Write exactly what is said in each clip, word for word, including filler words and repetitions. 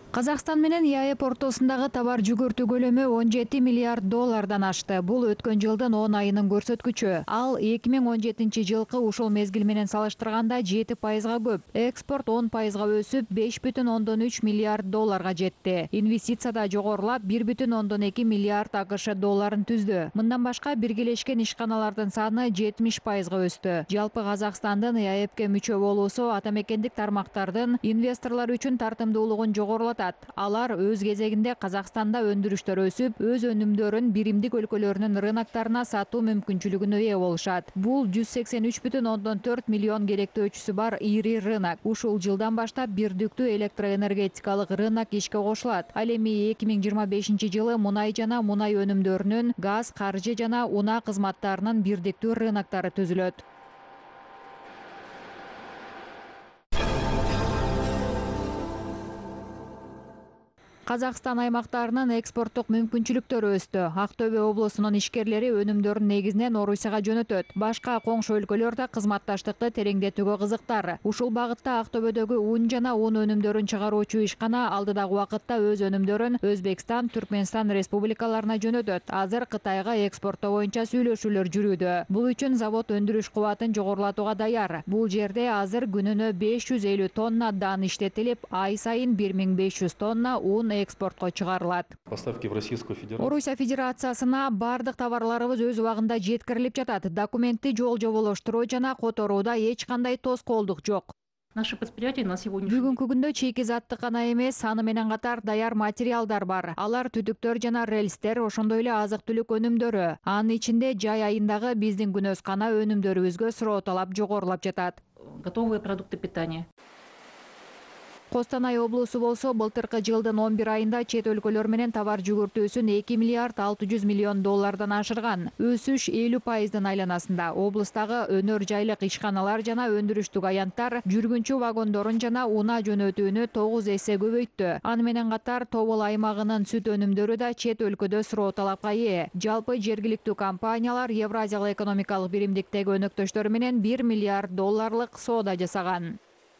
Казакстан менен ЯЭП ортосундагы товар жүгүртүү көлөмү он жети миллиард доллардан ашты. Бул өткөн жылдын он айынын көрсөткүчү. Ал эки миң он жетинчи жылкы ушул мезгил менен салыштырганда жети пайызга көп. Экспорт он пайызга өсүп, беш бүтүн ондон үч миллиард долларга жетти. Инвестиция да жогорулап, бир бүтүн ондон эки миллиард АКШ долларын түздү. Мындан башка биргелешкен ишканалардын саны жетимиш пайызга өстү. Жалпы Казакстандын ЯЭПке мүчө болуусу ата мекендик тармактардын инвесторлор үчүн тартымдуулугун жогорулатат. Алар өз кезегинде Казакстанда өндүрүштөр өсүп, өз өнүмдөрүн биримдик өлкөлөрүнүн рыноктарына сатуу мүмкүнчүлүгүнө ээ болушат. Бул жүз сексен үч бүтүн ондон төрт миллион керектөөчүсү бар ири рынок. Ушул жылдан баштап бирдиктүү электроэнергетикалык рынок ишке кошулат. Ал эми эки миң жыйырма бешинчи жылы мунай жана мунай өнүмдөрүнүн, газ, каржы жана унаа кызматтарынын бирдиктүү рыноктары түзүлөт. Казакстан аймактарынын экспорттук мүмкүнчүлүктөрү өстү. Актөбө облусунун ишкерлери өнүмдөрүн негизинен Орусияга жөнөтөт. Башка коңшу өлкөлөр да кызматташтыкты тереңдетүүгө кызыктар. Ушул багытта Актөбөдөгү ун жана ун өнүмдөрүн чыгаруучу ишкана алдыдагы убакытта өз өнүмдөрүн Өзбекстан, Түркмөнстан республикаларына жөнөтөт. Азыр Кытайга экспорттоо боюнча сүйлөшүүлөр жүрүүдө. Бул үчүн завод өндүрүш кубатын жогорулатууга даяр. Бул жерде азыр күнүнө беш жүз элүү тонна дан иштетилип, ай сайын бир миң беш жүз тонна un экспортко чыгарылат. Поставки в Российскую Федерацию. Орусия Федерациясына бардык товарларыбыз өз убагында жеткирилип жатат. Документти жол жоболоштуруу жана которууда эч кандай тоскоолдук жок. Наши предприятия на сегодняшний Бүгүнкү күндө чийки заттык гана эмес, саны менен катар даяр материалдар бар. Алар түтүктөр жана рельстер, ошондой эле азык-түлүк өнүмдөрү. Анын ичинде жай айындагы биздин күнөз кана өнүмдөрүбүзгө суроо талап жогорулап жатат. готовые продукты питания. Костанай облусу болсо былтыркы жылдын он бир айында чет өлкөлөр менен товар жүгүртүүсүн эки миллиард алты жүз миллион доллардан ашырган. Өсүш элүү пайыздын айланасында. Облустагы өнөр жайлык ишканалар жана өндүрүштүк аянттар жүргүнчү вагондорун жана унаа жөнөтүүнү тогуз эсе көбөйттү. Аны менен катар Тобол аймагынын сүт өнүмдөрү да чет өлкөдө суроо талапка ээ. Жалпы жергиликтүү компаниялар Евразиялык экономикалык биримдиктеги өнөктөштөрү менен бир миллиард долларлык соода жасаган.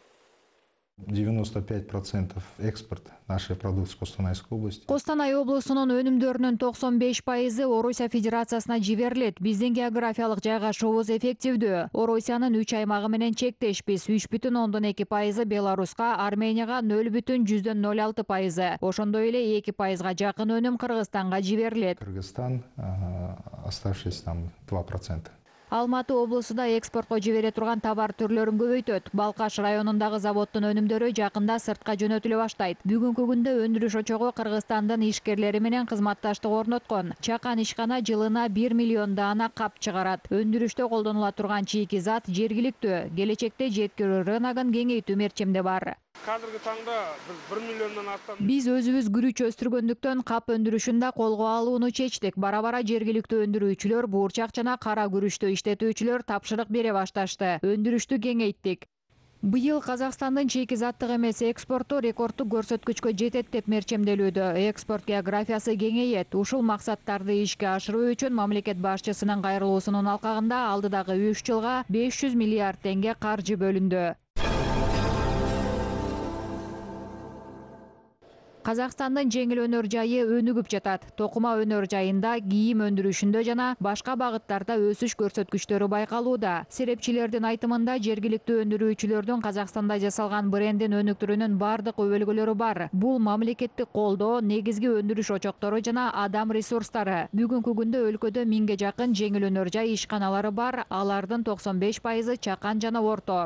девяносто пять процентов экспорта нашей продукции Костанайской области. Костанай облусунун өнүмдөрүнүн токсон беш пайызы Орусия Федерациясына жиберилет. Биздин географиялык жайгашуубуз эффективдүү. Орусиянын үч аймагы менен чектешпиз. үч бүтүн ондон эки пайызы Беларуска, Арменияга нөл бүтүн жүздөн нөл алты пайызы. Ошондой эле эки пайызга жакын өнүм Кыргызстанга жиберилет. Кыргызстан, оставшиеся там два процента. Алматы облусу да экспортко жибере турган товар түрлөрүн көбөйтөт. Балкаш районундагы заводдун өнүмдөрү жакында сыртка жөнөтүлө баштайт. Бүгүнкү күндө өндүрүш очогу Кыргызстандын ишкерлери менен кызматташтык орноткон. Чакан ишкана жылына бир миллион даана кап чыгарат. Өндүрүштө колдонула турган чийки зат жергиликтүү. Келечекте жеткирүү рыногун кеңейтүү мерчемде бар. Қазіргі таңда біз бір миллионнан астам. Биз өзүбүз күрүч өстүргөндүктөн кап өндүрүшүн да колго алууну чечтик. Бара-бара жергиликтүү өндүрүүчүлөр, буурчак жана кара күрүчтү иштетүүчүлөр тапшырык бере башташты. Өндүрүштү кеңейттик. Быйыл Казакстандын чийки заттык эмес экспорту рекордтук көрсөткүчкө жетет деп мерчемделүүдө. Экспорт географиясы кеңейет. Ушул максаттарды ишке ашыруу үчүн мамлекет башчысынын кайрылуусунун алкагында алдыдагы үч жылга беш жүз миллиард теңге каржы бөлүндү. Казакстандын жеңил өнөр жайы өнүгүп жатат. Токума өнөр жайында, кийим өндүрүшүндө жана башка багыттарда өсүш көрсөткүчтөрү байкалууда. Серепчилердин айтымында жергиликтүү өндүрүүчүлөрдүн Казакстанда жасалган брендин өнүктүрүүнүн бардык өбөлгөлөрү бар. Бул мамлекеттик колдоо, негизги өндүрүш очоктору жана адам ресурстары. Бүгүнкү күндө өлкөдө миңге жакын жеңил өнөр жай ишканалары бар. Алардын токсон беш пайызы чакан жана орто.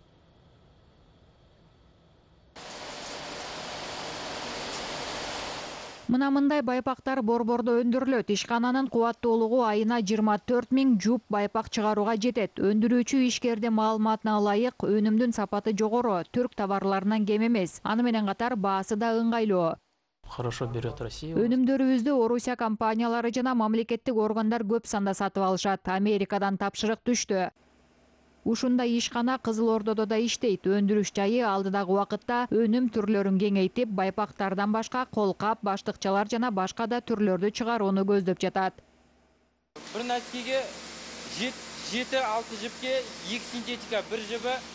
Мына мындай байпактар борбордо өндүрүлөт. Ишкананын кубаттуулугу айына жыйырма төрт миң жуп байпак чыгарууга жетет. Өндүрүүчү ишкердин маалыматына ылайык, өнүмдүн сапаты жогору, түрк товарларынан кем эмес. Аны менен катар баасы да ыңгайлуу. Хорошо берет Россия. Өнүмдөрүбүздү Орусия компаниялары жана мамлекеттик органдар көп санда сатып алышат. Америкадан тапшырык түштү. Ушундай ишкана Кызыл Ордодо да иштейт. Өндүрүш жайы алдыдагы убакытта өнүм түрлөрүн кеңейтип, байпактардан башка колкап, баштыкчалар жана башка да түрлөрдү чыгарууну көздөп жатат. Бир носкиге жети алты жипке эки синтетика, бир жибі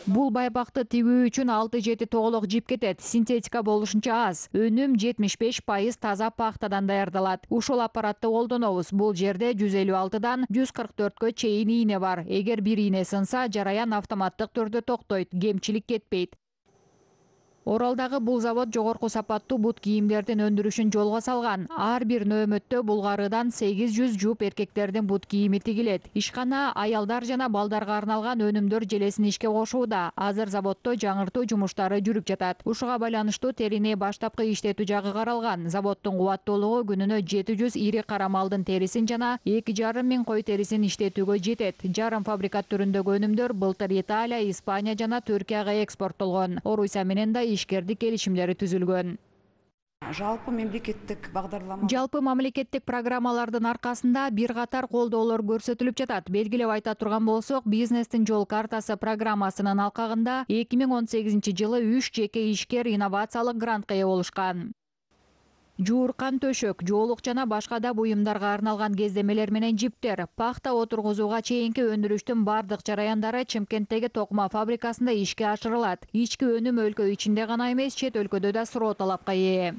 Бул байпакты тигүү үчүн алты жети тоголок жип кетет. Синтетика болушунча аз. Өнүм жетимиш беш пайыз таза пахтадан даярдалат. Ушул аппаратты колдонобуз. Бул жерде жүз элүү алтыдан жүз кырк төрткө чейин ийне бар. Эгер бир ийне сынса, жараян автоматтык түрдө токтойт, кемчилик кетпейт. Оралдагы бул завод жогорку сапаттуу бут кийимдердин өндүрүшүн жолго салган. Ар бир нөөмөттө Булгарыдан сегиз жүз жуп эркектердин бут кийими тигилет. Ишкана аялдар жана балдарга арналган өнүмдөр желесин ишке кошууда. Азыр заводдо жаңыртуу жумуштары жүрүп жатат. Ушуга байланыштуу терини баштапкы иштетүү жагы каралган. Заводдун кубаттуулугу күнүнө жети жүз ири кара малдын терисин жана эки жарым миң кой терисин иштетүүгө жетет. Жарым фабрикат түрүндөгү өнүмдөр былтыр Италия, Испания жана Түркияга экспорттолгон. Орусия менен да ишкердик келишимдери түзүлгөн. Жалпы мемлекеттик багдарлама Жалпы мамлекеттик программалардын аркасында бир катар колдоолор көрсөтүлүп жатат. Белгилеп айта турган болсок, бизнестин жол картасы программасынын алкагында эки миң он сегизинчи жылы үч жеке ишкер инновациялык грантка ээ болушкан. Жууркан төшөк, жоолук жана башка да буюмдарга арналган кездемелер менен жиптер, пахта отургузууга чейинки өндүрүштүн бардык жараяндары Чымкенттеги токума фабрикасында ишке ашырылат. Ички өнүм өлкө ичинде гана эмес, чет өлкөдө да суроо талапка ээ.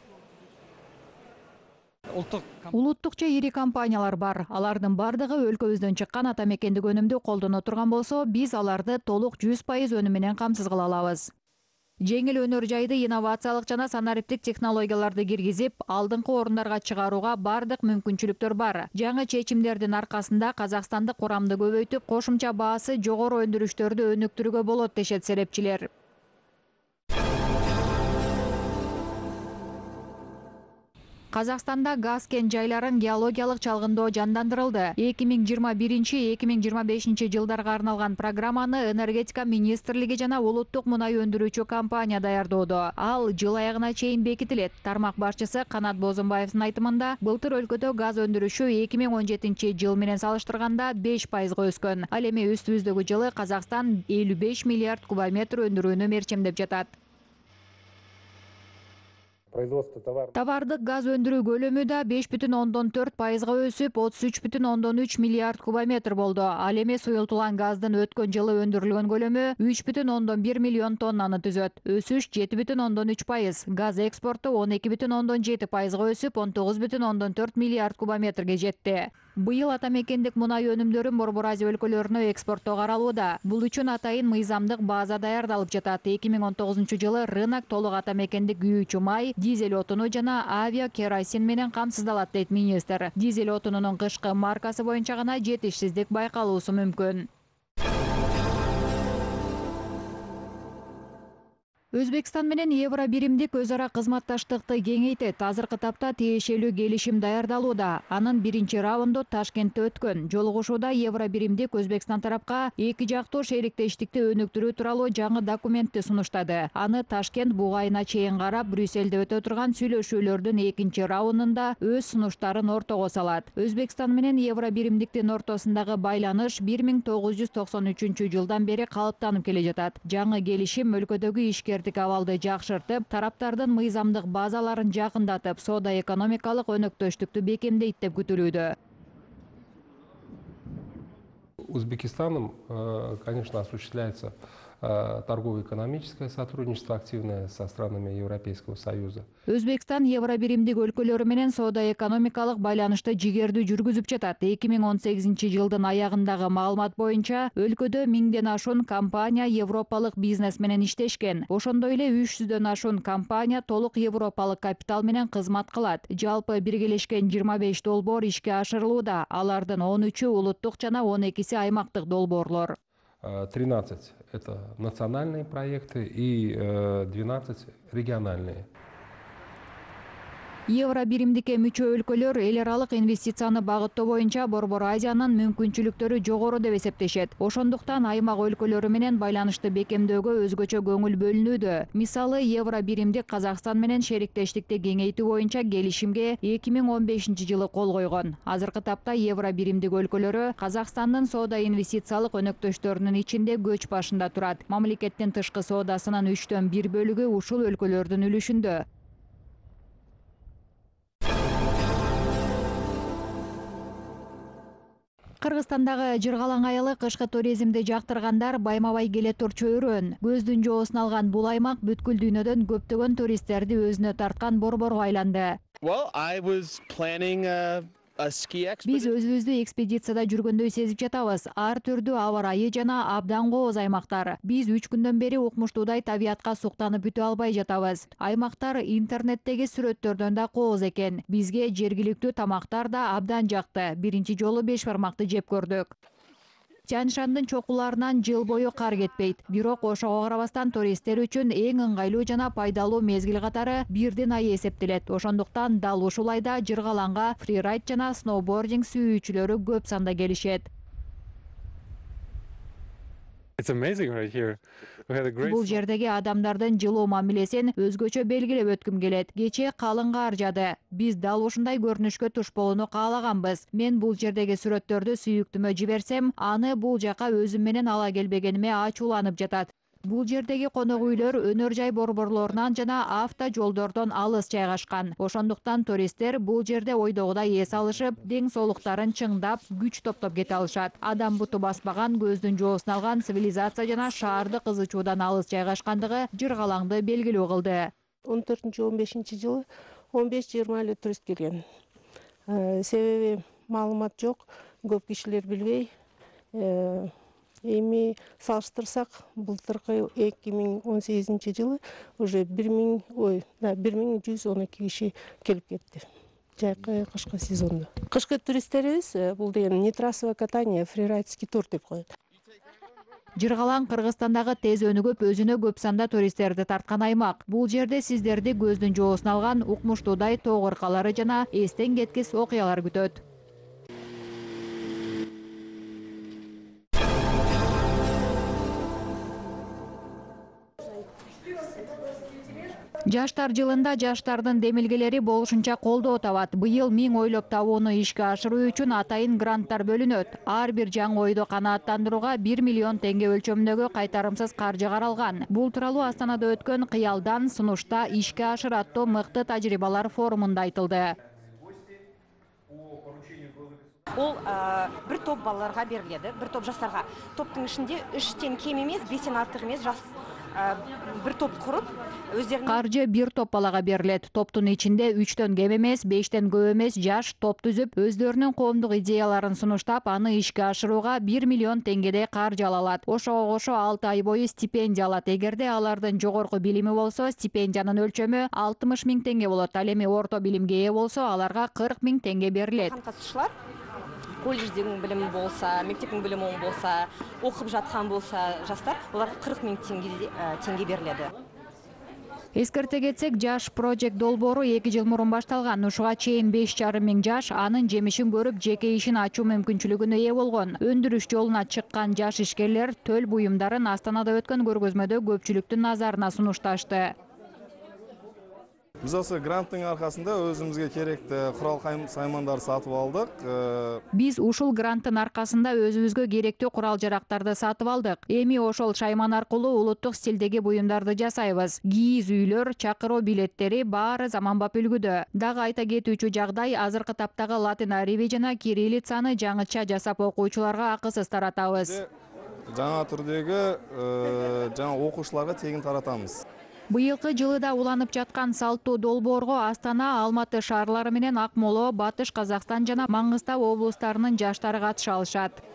Улуттук же ири компаниялар бар. Алардын бардыгы өлкөбүздөн чыккан ата мекендик өнүмдү колдоно турган болсо, биз аларды толук жүз пайыз өнүм менен камсыз кыла алабыз. Жеңил өнөр жайды инновациялык жана санариптик технологияларды киргизип, алдыңкы орундарга чыгарууга бардык мүмкүнчүлүктөр бар. Жаңы чечимдердин аркасында казакстандык курамды көбөйтүп, кошумча баасы жогору өндүрүштөрдү өнүктүрүүгө болот дешет серепчилер. Казакстанда газ кен жайларын геологиялык чалгындоо жандандырылды. эки миң жыйырма биринчи — эки миң жыйырма бешинчи жылдарга арналган программаны энергетика министрлиги жана улуттук мунай өндүрүүчү компания даярдоодо. Ал жыл аягына чейин бекитилет. Тармак башчысы Канат Бозумбаевдин айтымында, былтыр өлкөдө газ өндүрүшү эки миң он жетинчи жыл менен салыштырганда беш пайызга өскөн. Ал эми үстүбүздөгү жылы Казакстан элүү беш миллиард кубометр өндүрүүнү мерчемдеп жатат. Товардык газ өндүрүү көлөмү да беш бүтүн ондон төрт пайызга өсүп, отуз үч бүтүн ондон үч миллиард кубометр болду. Ал эми суюлтулган газдын өткөн жылы өндүрүлгөн көлөмү үч бүтүн ондон бир миллион тоннаны түзөт. Өсүш жети бүтүн ондон үч пайыз. Газ экспорту он эки бүтүн ондон жети пайызга өсүп, он тогуз бүтүн ондон төрт миллиард кубометрге жетти. Быйыл ата мекендик мунай өнүмдөрүн Борбор Азия өлкөлөрүнө экспорттоо каралууда. Бул үчүн атайын мыйзамдык база даярдалып жатат. эки миң он тогузунчу жылы рынок толук ата мекендик күйүүчү май, дизель отуну жана авиа керосин менен камсыздалат, дейт министр. Дизель отунунун кышкы маркасы боюнча гана жетишсиздик байкалуусу мүмкүн. Өзбекстан менен Евро биримдик өз ара кызматташтыкты кеңейтет. Азыркы тапта тиешелүү келишим даярдалууда. Анын биринчи раунду Ташкентте өткөн. Жолугушууда Евро биримдик Өзбекстан тарапка эки жактуу шериктештикти өнүктүрүү тууралуу жаңы документти сунуштады. Аны Ташкент буга айына чейин карап, Брюссельде өтө турган сүйлөшүүлөрдүн экинчи раундунда өз сунуштарын ортого салат. Өзбекстан менен Евро биримдиктин ортосундагы байланыш бир миң тогуз жүз токсон үчүнчү жылдан бери калыптанып келе жатат. Жаңы келишим өлкөдөгү ишкер абалды жакшыртып, тараптардын мыйзамдык базаларын жакындатып, соода-экономикалык өнөктөштүктү бекемдейт деп күтүлүүдө. Узбекистаном, конечно, осуществляется торгово-экономическое сотрудничество активное со странами Европейского Союза. Өзбекстан Евро биримдик өлкөлөрү менен соода-экономикалык байланышты жигердүү жүргүзүп жатат. эки миң он сегизинчи жылдын аягындагы маалымат боюнча, өлкөдө миңден ашуун компания европалык бизнес менен иштешкен. Ошондой эле үч жүздөн ашуун компания толук европалык капитал менен кызмат кылат. Жалпы биргелешкен жыйырма беш долбоор ишке ашырылууда. Алардын он үчү улуттук жана он экиси аймактык долбоорлор. тринадцать – это национальные проекты и двенадцать – региональные. Евро биримдикке мүчө өлкөлөр эл аралык инвестицияны багыттоо боюнча Борбор Азиянын мүмкүнчүлүктөрү жогору деп эсептешет. Ошондуктан аймак өлкөлөрү менен байланышты бекемдөөгө өзгөчө көңүл бөлүнүүдө. Мисалы, Евро биримдик Казакстан менен шериктештикти кеңейтүү боюнча келишимге эки миң он бешинчи жылы кол койгон. Азыркы тапта Евро биримдик өлкөлөрү Казакстандын соода-инвестициялык өнөктөштөрүнүн ичинде көч башында турат. Мамлекеттин тышкы соодасынын үчтөн бир бөлүгү ушул өлкөлөрдүн үлүшүндө. Кыргызстандагы Жыргалаң айылы кышкы туризмди жактыргандар байма-бай келе турчу өрөөн. Көздүн жоосун алган бул аймак бүткүл дүйнөдөн көптөгөн туристтерди өзүнө тарткан борборго айланды. Well, I was planning a, a ski Биз expedition. өзүбүздү экспедицияда жүргөндөй сезип жатабыз. Ар түрдүү аба ырайы жана абдан кооз аймактар. Биз үч күндөн бери укмуштуудай табиятка суктанып бүтө албай жатабыз. Аймактар интернеттеги сүрөттөрдөн да кооз экен. Бизге жергиликтүү тамактар да абдан жакты. Биринчи жолу беш бармакты жеп көрдүк. Тянь-Шандын чокуларынан жыл бою кар кетпейт. Бирок ошого карабастан туристтер үчүн эң ыңгайлуу жана пайдалуу мезгил катары бирдин айы эсептелет. Ошондуктан дал ушул айда Жыргалаңга фрирайд жана сноубординг сүйүүчүлөрү көп санда келишет. It's amazing right here. We had a great Бул жердеги адамдардын жылуу мамилесин өзгөчө белгилеп өткүм келет. Кечээ калың кар жады. Биз дал ушундай көрүнүшкө туш болууну каалаганбыз. Мен бул жердеги сүрөттөрдү сүйүктүмө жиберсем, аны бул жака өзүм менен ала келбегениме ачууланып жатат. Бул жердеги конок үйлөр өнөр жай борборлорунан жана авто жолдордон алыс жайгашкан. Ошондуктан туристтер бул жерде ойдогудай эс алышып, дең соолуктарын чыңдап, күч топтоп кете алышат. Адам буту баспаган, көздүн жоосун алган цивилизация жана шаарды кызычуудан алыс жайгашкандыгы Жыргалаңды белгилүү кылды. он төртүнчү он бешинчи жылы он беш жыйырма эле турист келген. Себеби маалымат жок, көп кишилер билбей. Эми салыштырсак, былтыркы эки миң он сегизинчи жылы уже бир миң, ой, да, бир миң жүз он эки киши келип кетти. Жайкы кышкы сезондо. Кышкы туристтерибиз бул деген нетрассовое катание, фрирайдский тур деп коет. Жыргалаң Кыргызстандагы тез өнүгүп, өзүнө көп санда туристтерди тарткан аймак. Бул жерде сиздерди көздүн жоосун алган укмуштуудай тоо кыркалары жана эстен кеткис окуялар күтөт. Жаштар жылында жаштардын демилгелери болушунча колдоо табат. Быйыл миң ойлоп табууну ишке ашыруу үчүн атайын гранттар бөлүнөт. Ар бир жаңы ойду канааттандырууга бир миллион теңге өлчөмүндөгү кайтарымсыз каржы каралган. Бул тууралуу Астанада өткөн кыялдан сунушта ишке ашыр аттуу мыкты тажрыйбалар форумунда айтылды. Ол бир топ балаларга бериледі, бир топ жастарга. Топтың ішінде үчтен кем емес, бестен артық емес жас бир топ куруп, өздеринин каржы бир топ балага берилет. Топтун ичинде үчтөн кем эмес, бештен көп эмес жаш топ түзүп, өздөрүнүн коомдук идеяларын сунуштап, аны ишке ашырууга бир миллион теңгедей каржы ала алат. Ошого кошо алты ай бою стипендия алат. Эгерде алардын жогорку билими болсо, стипендиянын өлчөмү алтымыш миң теңге болот. Ал эми орто билимге ээ болсо, аларга кырк миң теңге берилет. Катышуулар колледждин билими болса, мектептин билими болса, окуп жаткан болса жастар, оларга кырк миң теңге бериледі. Эскерте кетсек, жаш Project долбоору эки жыл мурун башталган. Ушуга чейин беш жарым миң жаш анын жемишин көрүп, жеке ишин ачуу мүмкүнчүлүгүнө ээ болгон. Өндүрүш жолуна чыккан жаш ишкерлер төл буюмдарын Астанада өткөн көргөзмөдө көпчүлүктүн назарына сунушташты. Біз осы гранттың арқасында өзімізге керекті құрал саймандар сатып алдық. Биз ушул гранттын аркасында өзүбүзгө керектүү курал жарактарды сатып алдык. Эми ошол шайман аркылуу улуттук стилдеги буюмдарды жасайбыз. Кийиз үйлөр, чакыруу билеттери баары заманбап үлгүдө. Дагы айта кетүүчү жагдай, азыркы таптагы латин ариби жана кириллицаны жаңыча жасап окуучуларга акысыз таратабыз. Жаңа түрдөгү жаңа окуучуларга тегин таратабыз. Быйылкы жылыда уланып жаткан салттуу долбоорго Астана, Алматы шаарлары менен Акмола, Батыш Казакстан жана Маңгыстау облустарынын жаштары катыша алышат.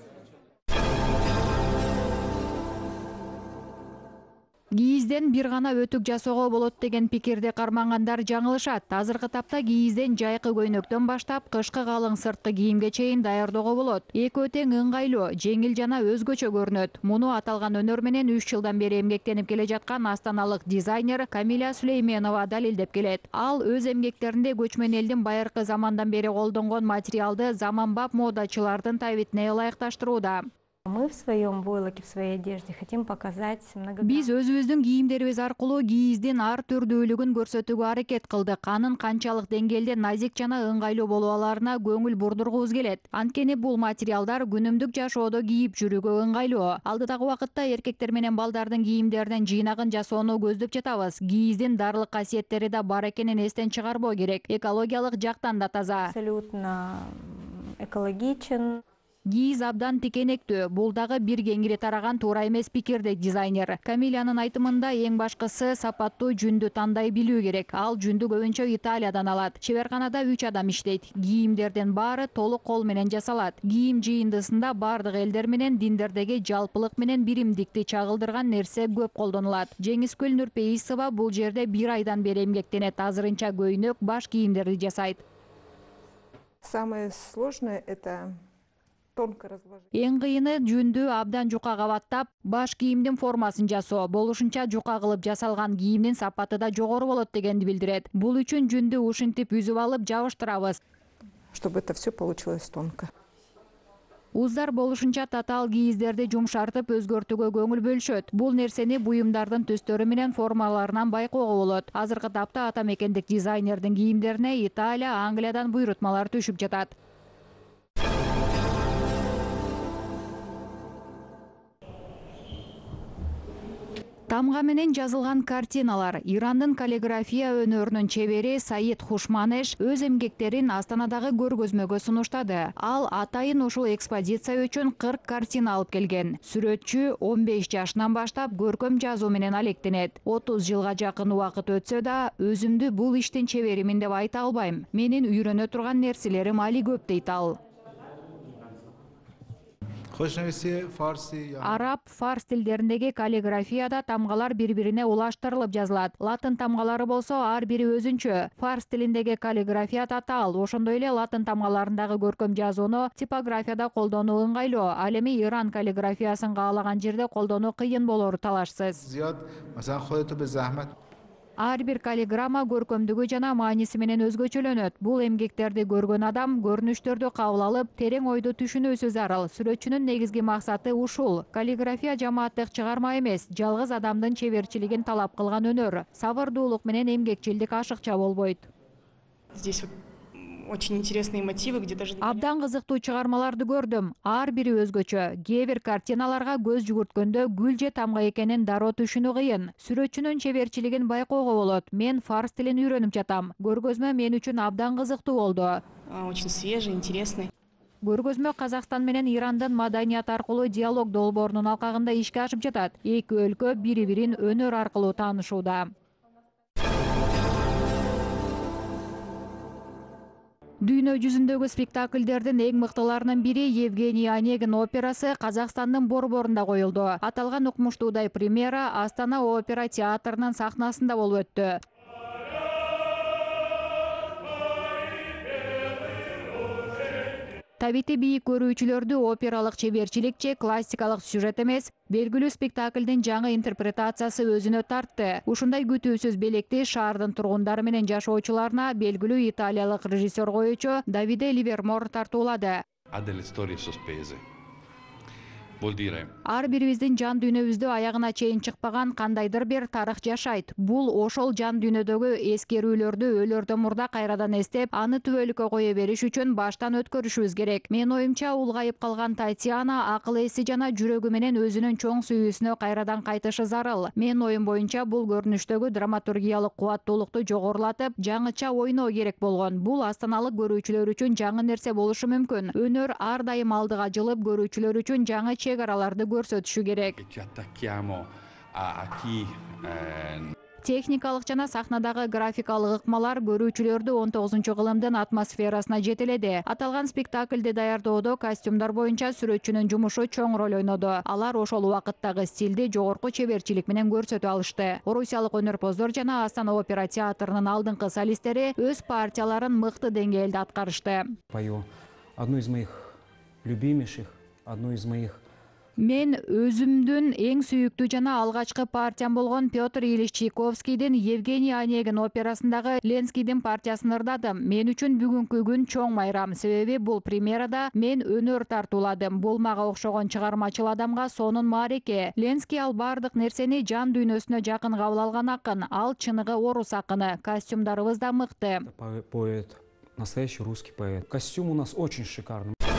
Кийизден бир гана өтүк жасоого болот деген пикирде кармангандар жаңылышат. Азыркы тапта кийизден жайкы көйнөктөн баштап кышкы калың сырткы кийимге чейин даярдоого болот. Экөө тең ыңгайлуу, жеңил жана өзгөчө көрүнөт. Муну аталган өнөр менен үч жылдан бери эмгектенип келе жаткан астаналык дизайнер Камиля Сүлейменова далилдеп келет. Ал өз эмгектеринде көчмөн элдин байыркы замандан бери колдонгон материалды заманбап модачылардын табитине ылайыкташтырууда. Мы в своем войлоке, в своей одежде хотим показать много. Биз өзүбүздүн кийимдерибиз аркылуу кийиздин ар түрдүүлүгүн көрсөтүүгө аракет кылдык. Анын канчалык деңгээлде назик жана ыңгайлуу болуп аларына көңүл бурдургубуз келет. Анткени бул материалдар күнүмдүк жашоодо кийип жүрүүгө ыңгайлуу. Алдыдагы убакытта эркектер менен балдардын кийимдеринин жыйнагын жасоону көздөп жатабыз. Кийиздин дарлык касиеттери да бар экенин эстен чыгарбоо керек. Экологиялык жактан да таза. Абсолютно экологичен. Кийиз абдан тикенектүү, бул дагы бир кеңири тараган туура эмес пикир дейт дизайнер. Камилянын айтымында эң башкысы сапаттуу жүндү тандай билүү керек. Ал жүндү көбүнчө Италиядан алат. Чеберканада үч адам иштейт. Кийимдердин баары толук кол менен жасалат. Кийим жыйындысында бардык элдер менен диндердеги жалпылык менен биримдикти чагылдырган нерсе көп колдонулат. Жеңискүл Нурпейисова бул жерде бир айдан бери эмгектенет. Азырынча көйнөк, баш кийимдерди жасайт. Самое сложное это тонко разложить. Эң кыйыны жүндү абдан жука кабаттап, баш кийимдин формасын жасоо. Болушунча жука кылып жасалган кийимдин сапаты да жогору болот дегенди билдирет. Бул үчүн жүндү ушинтип үзүп алып жабыштырабыз. Чтобы это все получилось тонко. Уздар болушунча татаал кийиздерди жумшартып өзгөртүүгө көңүл бөлүшөт. Бул нерсени буюмдардын түстөрү менен формаларынан байкоого болот. Азыркы тапта ата мекендик дизайнердин кийимдерине Италия, Англиядан буйрутмалар түшүп жатат. Тамга менен жазылган картиналар. Ирандын каллиграфия өнөрүнүн чебери Саид Хушманеш өз эмгектерин Астанадагы көргөзмөгө сунуштады. Ал атайын ушул экспозиция үчүн кырк картина алып келген. Сүрөтчү он беш жашынан баштап көркөм жазуу менен алектенет. отуз жылга жакын убакыт өтсө да, өзүмдү бул иштин чеберимин деп айта албайм. Менин үйрөнө турган нерселерим али көп дейт ал. Араб, фарс тилдериндеги каллиграфияда тамгалар бири-бирине улаштырылып жазылат. Латын тамгалары болсо ар бири өзүнчө. Фарс тилиндеги каллиграфия татаал, ошондой эле латын тамгаларындагы көркөм жазууну типографияда колдонуу ыңгайлуу. Ал эми Иран каллиграфиясын каалаган жерде колдонуу кыйын болору талашсыз. Ар бир каллиграмма көркөмдүгү жана мааниси менен өзгөчөлөнөт. Бул эмгектерди көргөн адам көрүнүштөрдү кабыл алып, терең ойду түшүнүүсү зарыл. Сүрөтчүнүн негизги максаты ушул. Каллиграфия жамааттык чыгарма эмес, жалгыз адамдын чеберчилигин талап кылган өнөр. Сабырдуулук менен эмгекчилдик ашыкча болбойт. Здесь очень интересные мотивы, где даже... Абдан кызыктуу чыгармаларды көрдүм. Ар бири өзгөчө. Кээ бир картиналарга көз жүгүрткөндө гүл же тамга экенин дароо түшүнүү кыйын. Сүрөтчүнүн чеберчилигин байкоого болот. Мен фарс тилин үйрөнүп жатам. Көргөзмө мен үчүн абдан кызыктуу болду. Очень свежий, интересный. Көргөзмө Казакстан менен Ирандын маданият аркылуу диалог долбоорунун алкагында ишке ашып жатат. Эки өлкө бири-бирин өнөр аркылуу таанышууда. Дүйнө жүзүндөгү спектакльдердин эң мыктыларынын бири Евгений Онегин операсы Казакстандын Борборунда коюлду. Аталган укмуштуудай премьера Астана опера театрынын сахнасында болуп өттү. Табити бийик көрүүчүлөрдү опералык чеберчилик же классикалык сюжет эмес, белгилүү спектаклдин жаңы интерпретациясы өзүнө тартты. Ушундай күтүүсүз белекти шаардын тургундары менен жашоочуларына белгилүү италиялык режиссер коюучу Давиде Ливермор тартуулады. Ар бирибиздин жан дүйнөбүздө аягына чейин чыкпаган кандайдыр бир тарых жашайт. Бул ошол жан дүйнөдөгү эскерүүлөрдү өлөрдөн мурда кайрадан эстеп, аны түбөлүккө кое бериш үчүн баштан өткөрүшүбүз керек. Мен оюмча улгайып калган Татьяна акыл эси жана жүрөгү менен өзүнүн чоң сүйүүсүнө кайрадан кайтышы зарыл. Мен оюм боюнча бул көрүнүштөгү драматургиялык кубаттуулукту жогорулатып, жаңыча ойноо керек болгон. Бул астаналык көрүүчүлөр үчүн жаңы нерсе болушу мүмкүн. Өнөр ар дайым алдыга жылып, көрүүчүлөр үчүн жаңы чегараларды көрсөтүшү керек. Техникалык жана сахнадагы графикалык ыкмалар көрүүчүлөрдү он тогузунчу кылымдын атмосферасына жетеледи. Аталган спектакльди даярдоодо костюмдар боюнча сүрөтчүнүн жумушу чоң роль ойноду. Алар ошол убакыттагы стилди жогорку чеберчилик менен көрсөтө алышты. Орусиялык өнөрпоздор жана Астана опера театрынын алдыңкы солисттери өз партияларын мыкты деңгээлде аткарышты. Пою одну из моих любимейших, одну из моих Мен өзүмдүн эң сүйүктүү жана алгачкы партиям болгон Петр Ильич Чайковскийдин Евгений Онегин операсындагы Ленскийдин партиясын ырдадым. Мен үчүн бүгүнкү күн чоң майрам. Себеби бул премьерада мен өнөр тартууладым. Бул мага окшогон чыгармачыл адамга сонун маареке. Ленский ал бардык нерсени жан дүйнөсүнө жакын кабыл алган акын. Ал чыныгы орус акыны. Костюмдарыбыз да мыкты. Поэт, настоящий русский поэт. Костюм у нас очень шикарный.